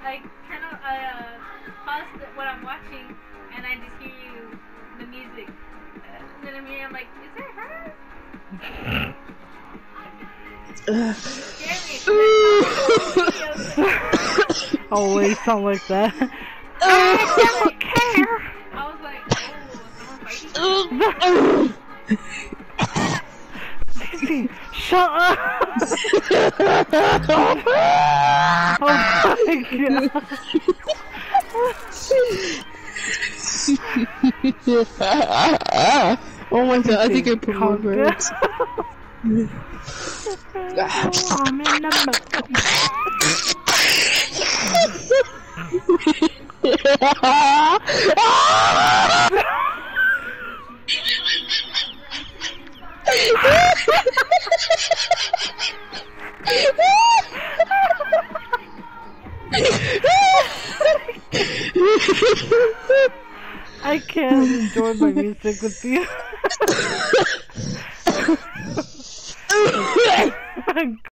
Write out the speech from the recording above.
I kind of pause what I'm watching, and I just hear you, the music. And then I'm like, is that her? Always sound like that. I don't care. I was like, oh, someone fighting? Shut up! Oh my god! Oh my god, I think I put more words. I'm in the I can't enjoy my music with you.